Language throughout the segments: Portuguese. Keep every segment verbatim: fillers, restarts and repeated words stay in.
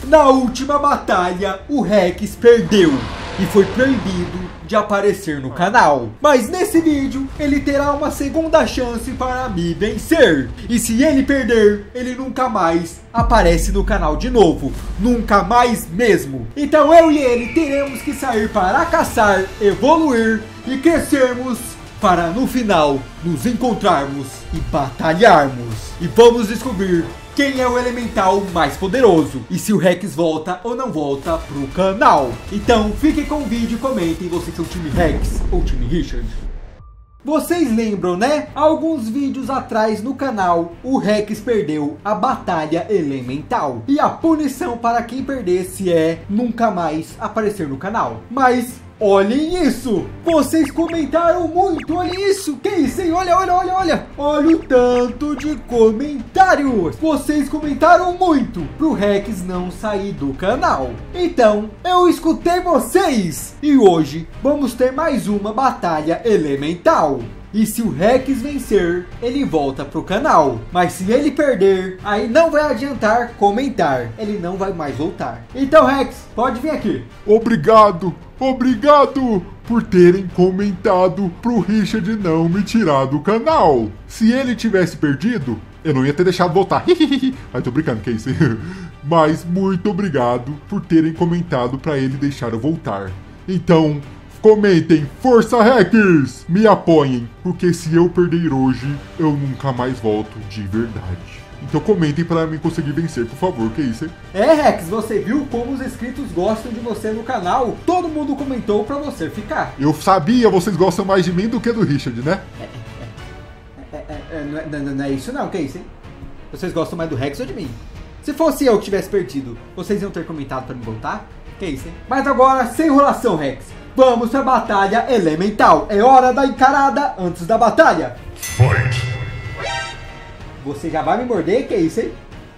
Na última batalha, o Rex perdeu e foi proibido de aparecer no canal. Mas nesse vídeo, ele terá uma segunda chance para me vencer. E se ele perder, ele nunca mais aparece no canal de novo. Nunca mais mesmo. Então eu e ele teremos que sair para caçar, evoluir e crescermos, para no final nos encontrarmos e batalharmos. E vamos descobrir quem é o elemental mais poderoso e se o Rex volta ou não volta pro canal. Então fiquem com o vídeo e comentem, vocês são time Rex ou time Richard. Vocês lembram, né? Alguns vídeos atrás no canal, o Rex perdeu a batalha elemental. E a punição para quem perdesse é nunca mais aparecer no canal. Mas olhem isso! Vocês comentaram muito, olhem isso! Que isso, hein? Olha, olha, olha, olha! Olha o tanto de comentários! Vocês comentaram muito pro Rex não sair do canal. Então, eu escutei vocês! E hoje, vamos ter mais uma batalha elemental. E se o Rex vencer, ele volta pro canal. Mas se ele perder, aí não vai adiantar comentar. Ele não vai mais voltar. Então, Rex, pode vir aqui. Obrigado, obrigado por terem comentado pro Richard não me tirar do canal. Se ele tivesse perdido, eu não ia ter deixado voltar. Ai, tô brincando, que é isso? Mas muito obrigado por terem comentado pra ele deixar eu voltar. Então, comentem, força Rex! Me apoiem, porque se eu perder hoje, eu nunca mais volto de verdade. Então comentem para mim conseguir vencer, por favor, que isso, hein? É, Rex, você viu como os inscritos gostam de você no canal? Todo mundo comentou para você ficar. Eu sabia, vocês gostam mais de mim do que do Richard, né? É, é, é, é, não, é, não, não é isso não, que isso, hein? Vocês gostam mais do Rex ou de mim? Se fosse eu que tivesse perdido, vocês iam ter comentado para me voltar? Que isso, hein? Mas agora, sem enrolação, Rex. Vamos pra batalha elemental. É hora da encarada antes da batalha. Fight. Você já vai me morder? Que isso, hein?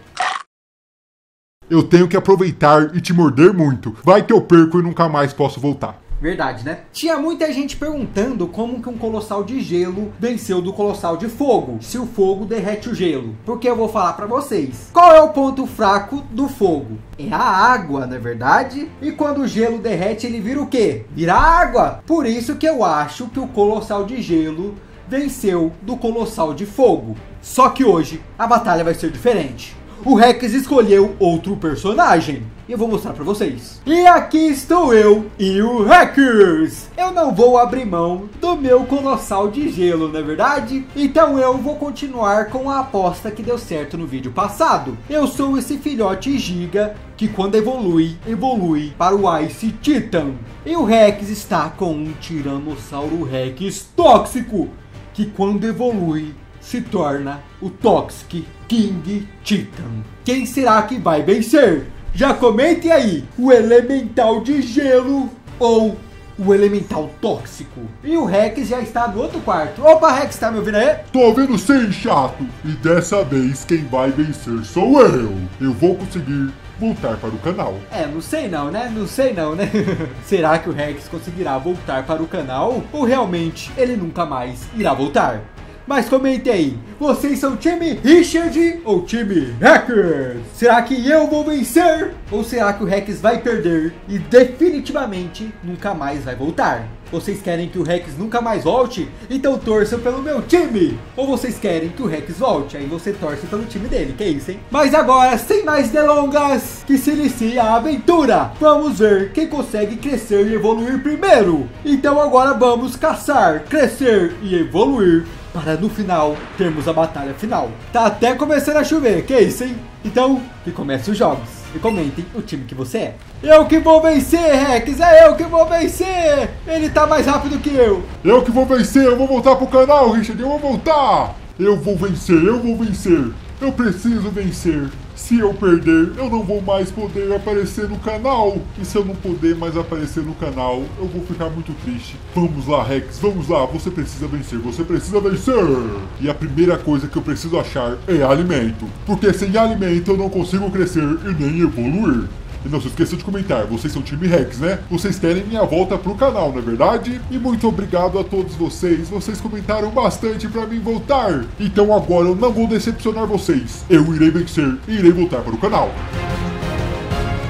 Eu tenho que aproveitar e te morder muito. Vai que eu perco e nunca mais posso voltar. Verdade, né? Tinha muita gente perguntando como que um colossal de gelo venceu do colossal de fogo, se o fogo derrete o gelo. Porque eu vou falar pra vocês. Qual é o ponto fraco do fogo? É a água, não é verdade? E quando o gelo derrete, ele vira o quê? Vira água! Por isso que eu acho que o colossal de gelo venceu do colossal de fogo. Só que hoje, a batalha vai ser diferente. O Rex escolheu outro personagem. E eu vou mostrar pra vocês. E aqui estou eu e o Rex. Eu não vou abrir mão do meu colossal de gelo, não é verdade? Então eu vou continuar com a aposta que deu certo no vídeo passado. Eu sou esse filhote giga que quando evolui, evolui para o Ice Titan. E o Rex está com um Tiranossauro Rex tóxico, que quando evolui, se torna o Toxic King Titan. Quem será que vai vencer? Já comente aí, o elemental de gelo ou o elemental tóxico? E o Rex já está no outro quarto. Opa, Rex, tá me ouvindo aí? Tô ouvindo sim, chato. E dessa vez quem vai vencer sou eu. Eu vou conseguir voltar para o canal. É, não sei não, né? Não sei não, né? Será que o Rex conseguirá voltar para o canal? Ou realmente ele nunca mais irá voltar? Mas comente aí, vocês são time Richard ou time Rex? Será que eu vou vencer? Ou será que o Rex vai perder e definitivamente nunca mais vai voltar? Vocês querem que o Rex nunca mais volte? Então torçam pelo meu time! Ou vocês querem que o Rex volte? Aí você torce pelo time dele, que isso, hein? Mas agora, sem mais delongas, que se inicie a aventura! Vamos ver quem consegue crescer e evoluir primeiro! Então agora vamos caçar, crescer e evoluir, para no final termos a batalha final. Tá até começando a chover, que isso, hein? Então, que comece os jogos. E comentem o time que você é. Eu que vou vencer, Rex! É eu que vou vencer! Ele tá mais rápido que eu! Eu que vou vencer! Eu vou voltar pro canal, Richard! Eu vou voltar! Eu vou vencer! Eu vou vencer! Eu preciso vencer! Se eu perder, eu não vou mais poder aparecer no canal. E se eu não poder mais aparecer no canal, eu vou ficar muito triste. Vamos lá, Rex, vamos lá. Você precisa vencer, você precisa vencer. E a primeira coisa que eu preciso achar é alimento. Porque sem alimento eu não consigo crescer e nem evoluir. E não se esqueça de comentar, vocês são time Rex, né? Vocês querem minha volta pro canal, não é verdade? E muito obrigado a todos vocês, vocês comentaram bastante pra mim voltar. Então agora eu não vou decepcionar vocês. Eu irei vencer e irei voltar para o canal.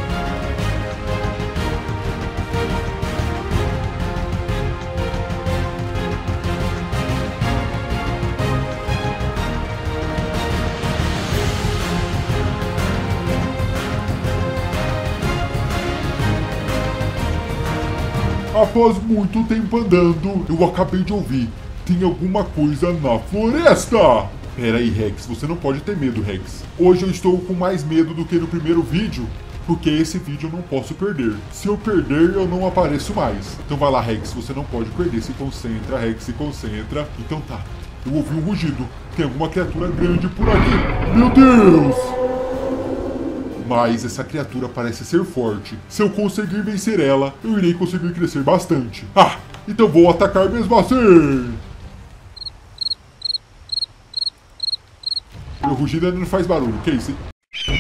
Após muito tempo andando, eu acabei de ouvir. Tem alguma coisa na floresta. Pera aí, Rex, você não pode ter medo, Rex. Hoje eu estou com mais medo do que no primeiro vídeo, porque esse vídeo eu não posso perder. Se eu perder, eu não apareço mais. Então vai lá, Rex, você não pode perder. Se concentra, Rex, se concentra. Então tá, eu ouvi um rugido. Tem alguma criatura grande por aqui. Meu Deus! Mas essa criatura parece ser forte. Se eu conseguir vencer ela, eu irei conseguir crescer bastante. Ah, então vou atacar mesmo assim. Meu rugido ainda não faz barulho, que isso, hein?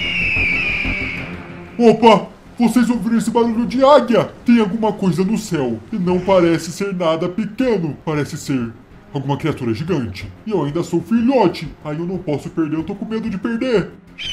Opa! Vocês ouviram esse barulho de águia? Tem alguma coisa no céu. E não parece ser nada pequeno. Parece ser alguma criatura gigante. E eu ainda sou filhote. Aí eu não posso perder, eu tô com medo de perder.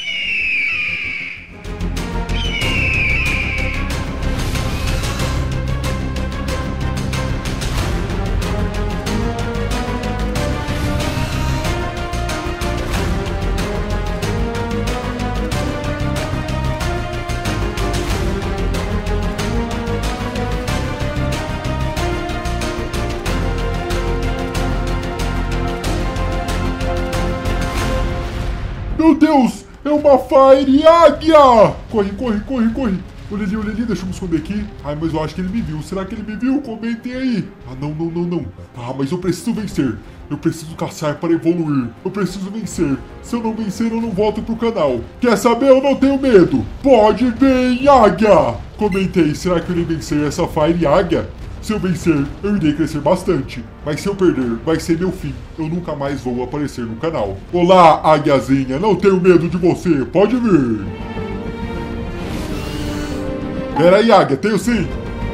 Meu Deus! É uma Fire Águia! Corre, corre, corre, corre! Olha ali, olha ali, deixa eu me esconder aqui. Ai, mas eu acho que ele me viu. Será que ele me viu? Comentem aí. Ah, não, não, não, não. Ah, mas eu preciso vencer. Eu preciso caçar para evoluir. Eu preciso vencer. Se eu não vencer, eu não volto pro canal. Quer saber? Eu não tenho medo. Pode vir, Águia! Comentei, será que eu irei vencer essa Fire Águia? Se eu vencer, eu irei crescer bastante. Mas se eu perder, vai ser meu fim. Eu nunca mais vou aparecer no canal. Olá, águiazinha. Não tenho medo de você. Pode vir. Pera aí, águia. Tenho sim.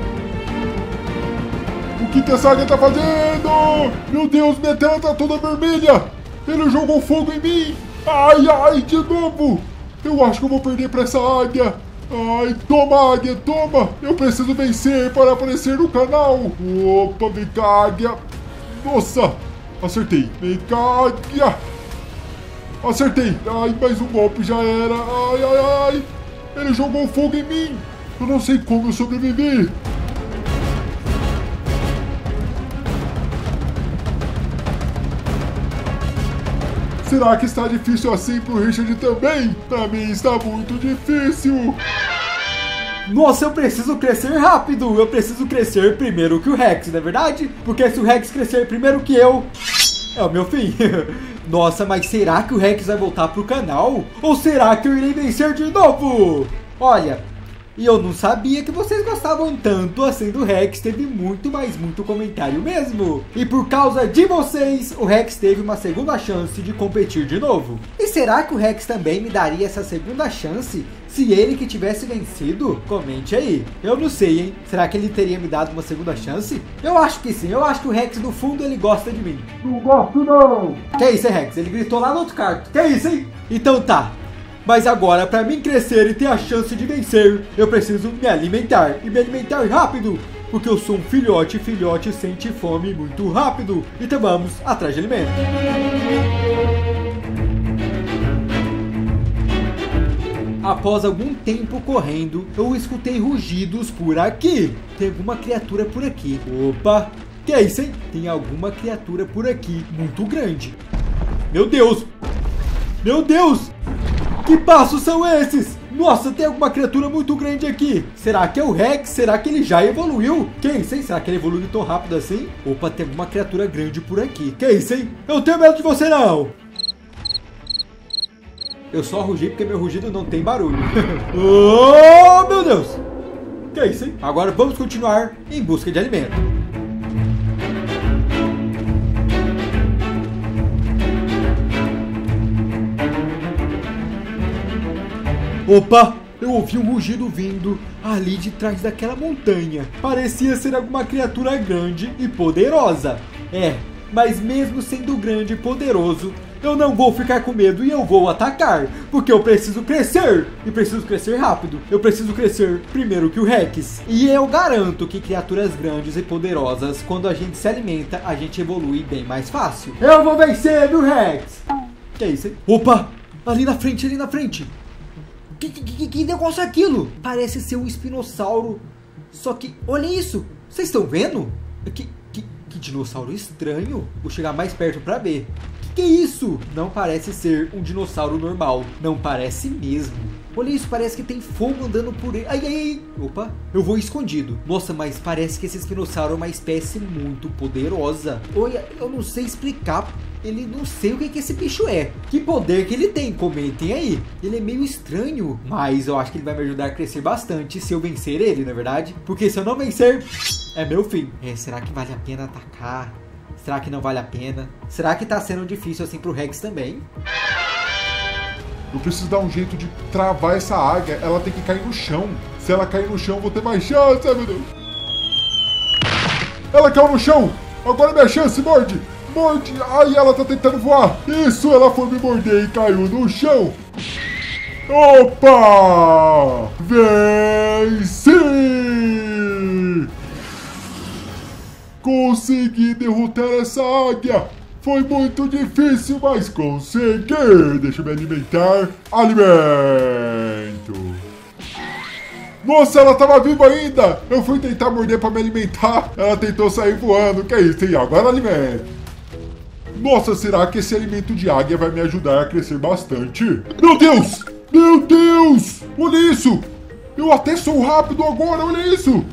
O que que essa águia tá fazendo? Meu Deus, minha tela tá toda vermelha. Ele jogou fogo em mim. Ai, ai, de novo. Eu acho que eu vou perder pra essa águia. Ai, toma, águia, toma! Eu preciso vencer para aparecer no canal! Opa, vem cá, águia! Nossa! Acertei! Vem cá, águia! Acertei! Ai, mais um golpe já era! Ai, ai, ai! Ele jogou fogo em mim! Eu não sei como eu sobrevivi! Será que está difícil assim pro Richard também? Pra mim está muito difícil. Nossa, eu preciso crescer rápido. Eu preciso crescer primeiro que o Rex, não é verdade? Porque se o Rex crescer primeiro que eu, é o meu fim. Nossa, mas será que o Rex vai voltar pro canal? Ou será que eu irei vencer de novo? Olha, e eu não sabia que vocês gostavam tanto assim do Rex. Teve muito, mas muito comentário mesmo. E por causa de vocês, o Rex teve uma segunda chance de competir de novo. E será que o Rex também me daria essa segunda chance se ele que tivesse vencido? Comente aí. Eu não sei, hein? Será que ele teria me dado uma segunda chance? Eu acho que sim. Eu acho que o Rex, no fundo, ele gosta de mim. Não gosto, não. Que isso, hein, Rex? Ele gritou lá no outro quarto. Que isso, hein? Então tá. Mas agora, para mim crescer e ter a chance de vencer, eu preciso me alimentar. E me alimentar rápido, porque eu sou um filhote e filhote sente fome muito rápido. Então vamos atrás de alimento. Após algum tempo correndo, eu escutei rugidos por aqui. Tem alguma criatura por aqui. Opa, que é isso, hein? Tem alguma criatura por aqui, muito grande. Meu Deus! Meu Deus! Que passos são esses? Nossa, tem alguma criatura muito grande aqui. Será que é o Rex? Será que ele já evoluiu? Que isso, hein? Será que ele evoluiu tão rápido assim? Opa, tem alguma criatura grande por aqui. Que isso, hein? Eu não tenho medo de você, não. Eu só rugi porque meu rugido não tem barulho. Oh, meu Deus. Que isso, hein? Agora vamos continuar em busca de alimento. Opa, eu ouvi um rugido vindo ali de trás daquela montanha. Parecia ser alguma criatura grande e poderosa. É, mas mesmo sendo grande e poderoso, eu não vou ficar com medo e eu vou atacar. Porque eu preciso crescer e preciso crescer rápido. Eu preciso crescer primeiro que o Rex. E eu garanto que criaturas grandes e poderosas, quando a gente se alimenta, a gente evolui bem mais fácil. Eu vou vencer, viu, Rex? Que é isso, hein? Opa, ali na frente, ali na frente. Que, que, que negócio é aquilo? Parece ser um espinossauro. Só que, olha isso. Vocês estão vendo? Que, que, que dinossauro estranho. Vou chegar mais perto pra ver. Que que é isso? Não parece ser um dinossauro normal. Não parece mesmo. Olha isso, parece que tem fogo andando por ele. Ai, ai, ai. Opa, eu vou escondido. Nossa, mas parece que esse espinossauro é uma espécie muito poderosa. Olha, eu não sei explicar. Ele não sei o que, que esse bicho é. Que poder que ele tem, comentem aí. Ele é meio estranho, mas eu acho que ele vai me ajudar a crescer bastante se eu vencer ele, na verdade. Porque se eu não vencer, é meu fim. É, será que vale a pena atacar? Será que não vale a pena? Será que tá sendo difícil assim pro Rex também? Eu preciso dar um jeito de travar essa águia. Ela tem que cair no chão. Se ela cair no chão, eu vou ter mais chance, meu Deus. Ela caiu no chão. Agora é minha chance, morde. Morde. Ai, ela tá tentando voar. Isso, ela foi me morder e caiu no chão. Opa! Venci! Consegui derrotar essa águia. Foi muito difícil, mas consegui. Deixa eu me alimentar. Alimento. Nossa, ela tava viva ainda. Eu fui tentar morder pra me alimentar. Ela tentou sair voando. Que é isso? E agora alimento. Nossa, será que esse alimento de águia vai me ajudar a crescer bastante? Meu Deus! Meu Deus! Olha isso! Eu até sou rápido agora, olha isso!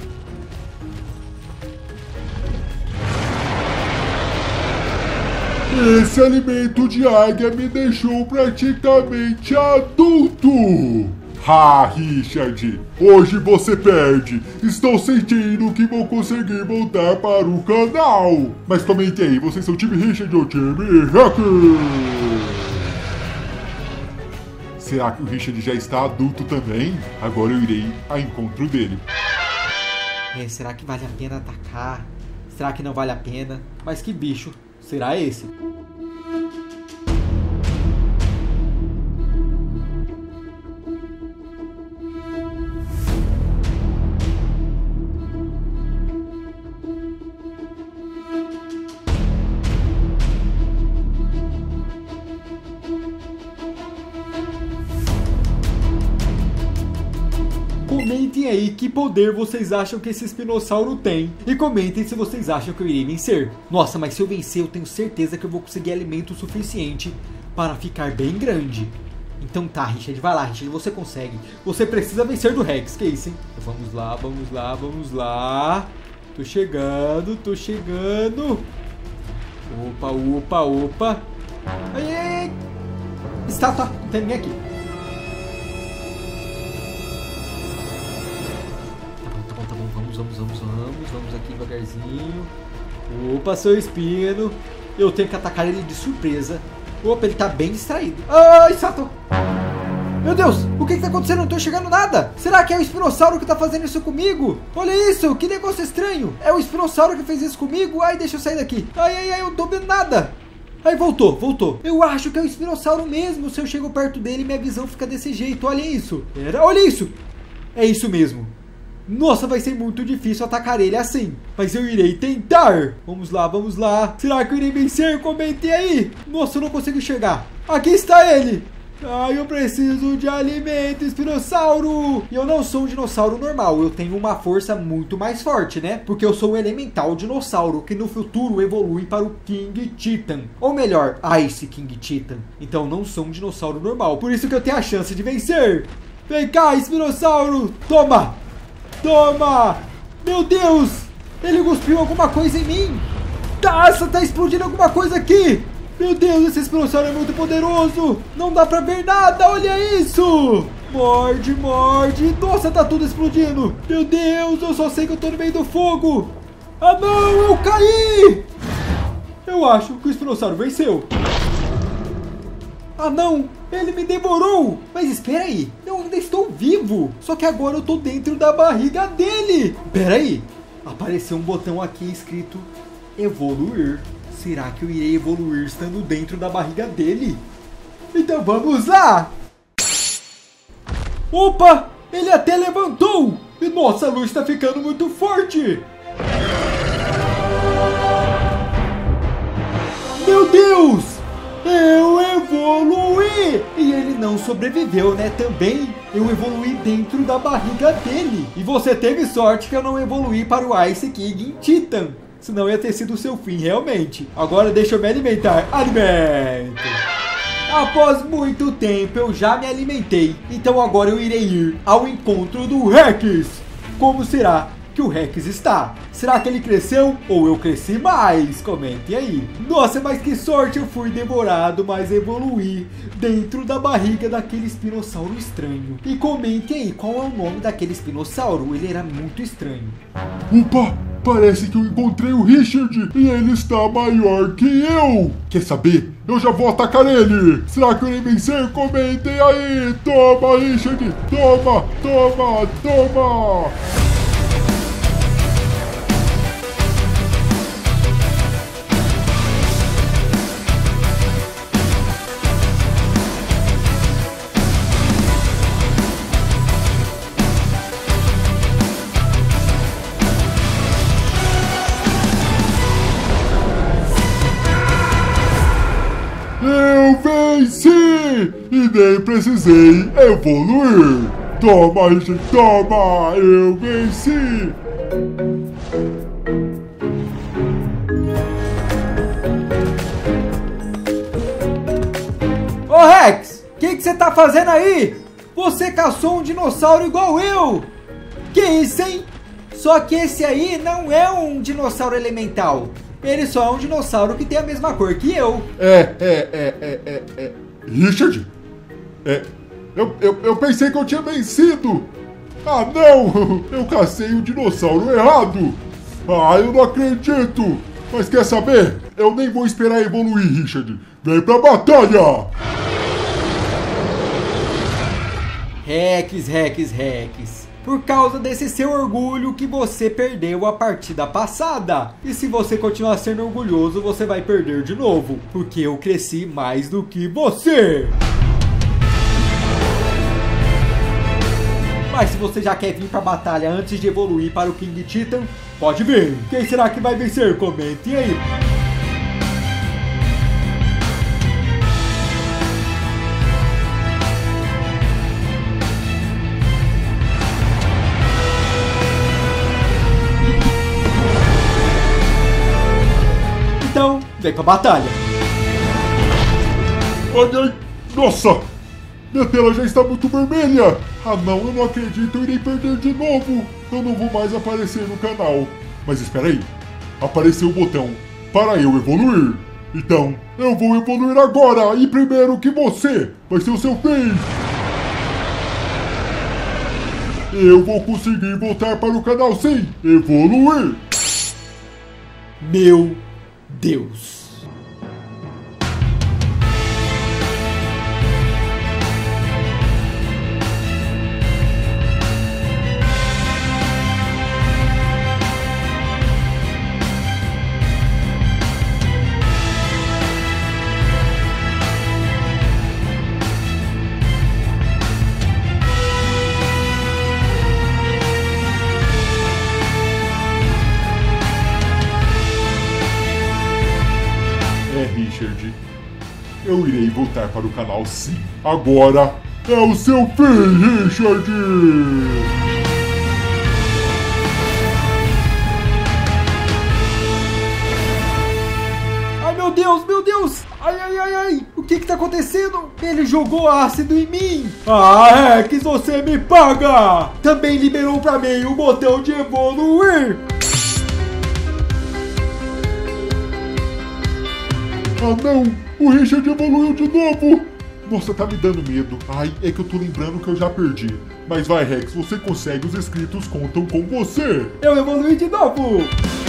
Esse alimento de águia me deixou praticamente adulto! Ha, Richard! Hoje você perde! Estou sentindo que vou conseguir voltar para o canal! Mas comente aí, vocês são time Richard ou time Hacker? Será que o Richard já está adulto também? Agora eu irei ao encontro dele. É, será que vale a pena atacar? Será que não vale a pena? Mas que bicho será esse? Comentem aí que poder vocês acham que esse espinossauro tem. E comentem se vocês acham que eu irei vencer. Nossa, mas se eu vencer, eu tenho certeza que eu vou conseguir alimento suficiente para ficar bem grande. Então tá, Richard, vai lá, Richard, você consegue. Você precisa vencer do Rex, que isso, hein? Vamos lá, vamos lá, vamos lá. Tô chegando, tô chegando. Opa, opa, opa. Ai, ai, ai. Estátua, não tem ninguém aqui. Vamos, vamos, vamos, vamos aqui devagarzinho. Opa, seu espino. Eu tenho que atacar ele de surpresa. Opa, ele tá bem distraído. Ai, Sato! Meu Deus, o que que tá acontecendo? Não tô enxergando nada. Será que é o espinossauro que tá fazendo isso comigo? Olha isso, que negócio estranho. É o espinossauro que fez isso comigo? Ai, deixa eu sair daqui. Ai, ai, ai, eu não tô vendo nada. Aí voltou, voltou. Eu acho que é o espinossauro mesmo. Se eu chego perto dele, minha visão fica desse jeito. Olha isso. Era, olha isso. É isso mesmo. Nossa, vai ser muito difícil atacar ele assim. Mas eu irei tentar. Vamos lá, vamos lá. Será que eu irei vencer? Comente aí. Nossa, eu não consigo enxergar. Aqui está ele. Ai, eu preciso de alimento, espinossauro. E eu não sou um dinossauro normal. Eu tenho uma força muito mais forte, né? Porque eu sou um elemental dinossauro, que no futuro evolui para o King Titan. Ou melhor, Ice King Titan. Então não sou um dinossauro normal. Por isso que eu tenho a chance de vencer. Vem cá, espinossauro. Toma. Toma! Meu Deus! Ele cuspiu alguma coisa em mim! Nossa, tá explodindo alguma coisa aqui! Meu Deus, esse espinossauro é muito poderoso! Não dá pra ver nada, olha isso! Morde, morde! Nossa, tá tudo explodindo! Meu Deus, eu só sei que eu tô no meio do fogo! Ah não, eu caí! Eu acho que o espinossauro venceu! Ah não, ele me devorou! Mas espera aí, eu ainda estou vivo! Só que agora eu tô dentro da barriga dele! Espera aí, apareceu um botão aqui escrito evoluir. Será que eu irei evoluir estando dentro da barriga dele? Então vamos lá! Opa, ele até levantou! E nossa, a luz está ficando muito forte! Meu Deus! Eu evoluí! E ele não sobreviveu, né? Também eu evoluí dentro da barriga dele. E você teve sorte que eu não evoluí para o Ice King em Titan. Senão ia ter sido o seu fim, realmente. Agora deixa eu me alimentar. Alimento! Após muito tempo eu já me alimentei. Então agora eu irei ir ao encontro do Rex. Como será que o Rex está? Será que ele cresceu ou eu cresci mais? Comentem aí. Nossa, mas que sorte, eu fui demorado, mas evoluí dentro da barriga daquele espinossauro estranho. E comentem aí qual é o nome daquele espinossauro. Ele era muito estranho. Opa, parece que eu encontrei o Richard e ele está maior que eu. Quer saber? Eu já vou atacar ele. Será que eu irei vencer? Comentem aí. Toma, Richard. Toma, toma, toma. Eu venci! E nem precisei evoluir! Toma, Richard, toma! Eu venci! Ô Rex, o que você tá fazendo aí? Você caçou um dinossauro igual eu! Que isso, hein? Só que esse aí não é um dinossauro elemental. Ele só é um dinossauro que tem a mesma cor que eu. É, é, é, é, é, é. Richard? É. Eu, eu, eu pensei que eu tinha vencido. Ah, não! Eu cacei o dinossauro errado. Ah, eu não acredito. Mas quer saber? Eu nem vou esperar evoluir, Richard. Vem pra batalha! Rex, Rex, Rex. Por causa desse seu orgulho que você perdeu a partida passada. E se você continuar sendo orgulhoso, você vai perder de novo. Porque eu cresci mais do que você. Mas se você já quer vir pra batalha antes de evoluir para o King Titan, pode vir. Quem será que vai vencer? Comentem aí. Então, vem pra batalha. Ai, ai, nossa! Minha tela já está muito vermelha! Ah não, eu não acredito, eu irei perder de novo! Eu não vou mais aparecer no canal. Mas espera aí, apareceu o botão para eu evoluir. Então, eu vou evoluir agora e primeiro que você vai ser o seu fim! Eu vou conseguir voltar para o canal sim! Evoluir! Meu Deus! Richard, eu irei voltar para o canal sim. Agora é o seu fim, Richard! Ai meu Deus, meu Deus! Ai, ai, ai, ai! O que que tá acontecendo? Ele jogou ácido em mim! Ah, é que você me paga! Também liberou pra mim o botão de evoluir! Ah não! O Richard evoluiu de novo! Nossa, tá me dando medo. Ai, é que eu tô lembrando que eu já perdi. Mas vai, Rex, você consegue, os inscritos contam com você! Eu evoluí de novo!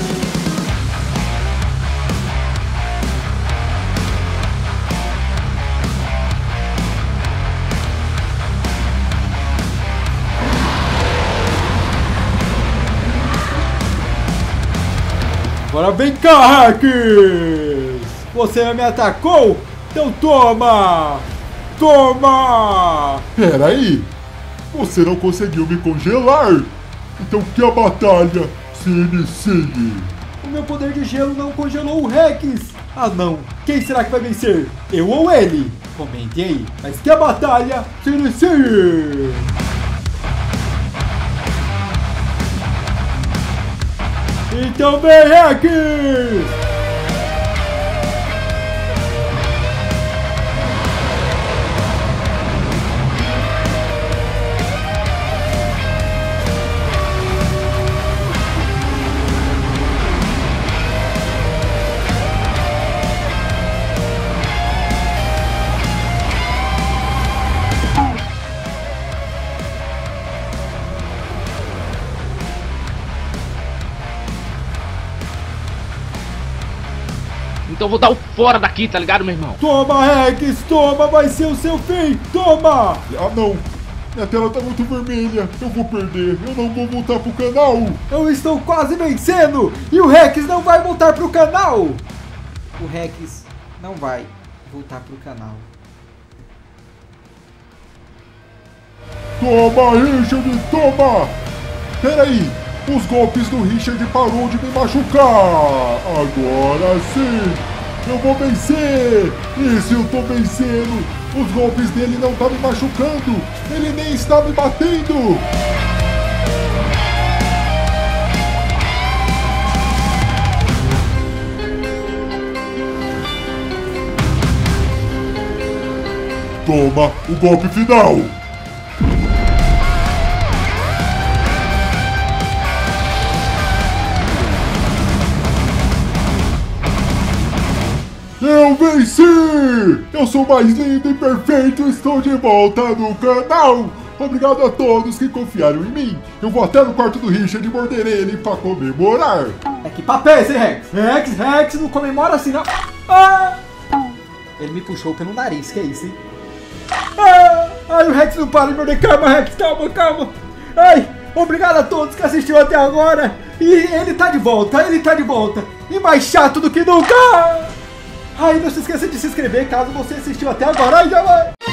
Agora vem cá, Rex! Você me atacou? Então toma! Toma! Pera aí! Você não conseguiu me congelar! Então que a batalha se inicie! O meu poder de gelo não congelou o Rex. Ah não, quem será que vai vencer? Eu ou ele? Comente aí, mas que a batalha se inicie! Então vem, Rex! Então eu vou dar o fora daqui, tá ligado, meu irmão? Toma, Rex, toma, vai ser o seu fim, toma! Ah, não. Minha tela tá muito vermelha. Eu vou perder. Eu não vou voltar pro canal. Eu estou quase vencendo e o Rex não vai voltar pro canal. O Rex não vai voltar pro canal. Toma, Richard, toma! Peraí, os golpes do Richard parou de me machucar. Agora sim, eu vou vencer. E se eu tô vencendo, os golpes dele não tá me machucando. Ele nem está me batendo. Toma o golpe final. Eu venci! Eu sou mais lindo e perfeito e estou de volta no canal! Obrigado a todos que confiaram em mim. Eu vou até no quarto do Richard e morder ele pra comemorar. É que papo é esse, Rex? Rex, Rex, não comemora assim não. Ah! Ele me puxou pelo nariz, que é isso, hein? Ah! Ai, o Rex não para de morder. Calma, Rex, calma, calma. Ai, obrigado a todos que assistiram até agora. E ele tá de volta, ele tá de volta. E mais chato do que nunca! Ai, não se esqueça de se inscrever caso você assistiu até agora. Ai, já vai!